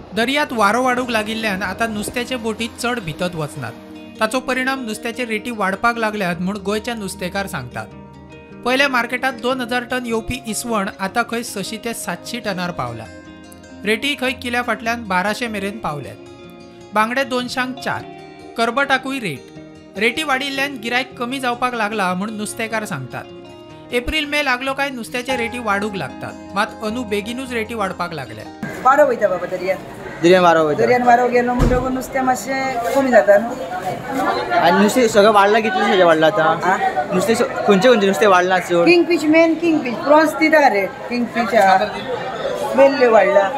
दर्यात वारो वाडूंक लागिल्ल्यान आता नुस्त्याचे बोटी चढ भितत वचनात। ताचो परिणाम नुस्त्याचे रेटी वाडपाक लागल्यात म्हूण गोंयचे नुस्तेकार सांगतात। पयल्या मार्केटात 2000 टन येवपी इसवण आता खंय 600 ते 700 टनार पावला। रेटी खंय किल्या फाटल्यान 1200 मेरेन पावल्यात। बांगडे 204, करबटाकूय रेटी वाडिल्ल्यान गिरायक कमी जावपाक लागला म्हूण नुस्तेकार सांगतात। एप्रिल मे लागलो काय नुस्त्याचे रेटी वाडूंक लागतात, मात अंदू बेगीनूच रेटी वाडपाक लागल्या। वारो वयता बाबा दर्यान वारो गेलो म्हणटकूच नुस्तें मातशें कमी जाता न्हू। आनी नुस्तें सगळें वाडलां, कितलें वाडलां आतां? नुस्तें खंयचें नुस्तें वाडलां चड? किंगफीश, मेन किंगफीश, प्रॉन्स दिता रेट। किंगफीश मेल्ले वाडला,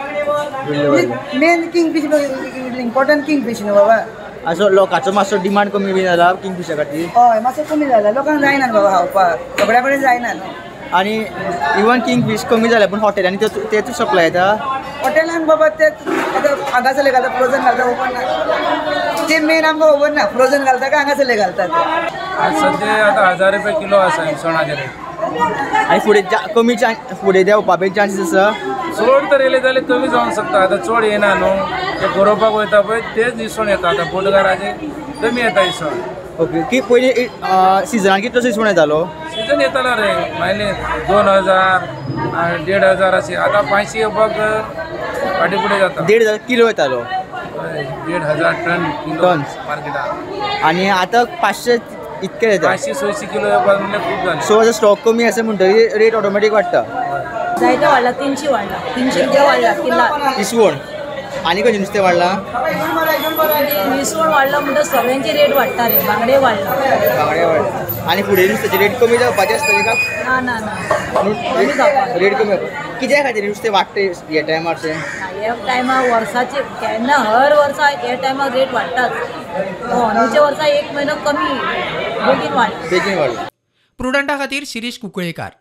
मेन किंगफीश इम्पॉर्टंट किंगफीश न्हू बाबा। असो लोकांचो मातसो डिमांड कमी बी जाला किंगफिशा खातीर? हय मातसो कमी जाला, लोकांक जायना बाबा खावपाक, सगळ्या कडेन जायना न्हू। आनी इवन किंगफीश कमी जाल्या पूण हॉटेलांनी तेच सप्लाय येता? हॉटेलांक बाबा ते आतां हांगासरले घालता, फ्रोजन घालता, खबर ना ते मेन आमकां खबर ना, फ्रोजन घालता काय हांगासरले घालता ते। सध्या आता 1000 रुपये किलो आसा इसवणाचे रेट। आनी फुडें फुडें देंवपाक चान्सीस आसा? चड तर येले जाल्यार कमी जावंक शकता। आता चड येना न्हू, ते गरोवपाक वयता पळय तेच इसवण येता। आता बोटकाराचे कमी येता इसवण। ओके, की पयलीं सिजनाक कितलो इसवण येतालो? सीजन येतालो रे, मागीर 2000, 1500 अशी। आता 500 येवपाक फाटी फुडें जाता। 1500 किलो येतालो? 1500 टन किलो मार्केटात। आनी आतां 500 इतके येता? 500-600 किलो येवपाक म्हणजे खूब जालें। सो जर स्टॉक कमी आसा म्हणटकीर रेट ऑटोमॅटीक वाडटा? जायते वाडला, 300 वाडला, 300 रुपया वाडला किल्ला इसवण। आनी खंयचें नुस्तें वाडलां? इसवण वाडला म्हणटा सगळ्यांचे रेट वाडटा रे, बांगडे वाडला। बांगडे वाडला। आनी फुडें नुस्त्याची रेट कमी जावपाची आसतली काय? ना कमी जावपाक। रेट कमी कित्या खातीर नुस्तें वाडटा ह्या टायमारशें? ह्या टायमार वर्साचे केन्ना हर वर्सा ह्या टायमार रेट वाडटाच। अंदूच्या वर्सा एक म्हयनो कमी बेगीन वाडला। प्रुडंटा खातीर शिरीष कुंकळेकार।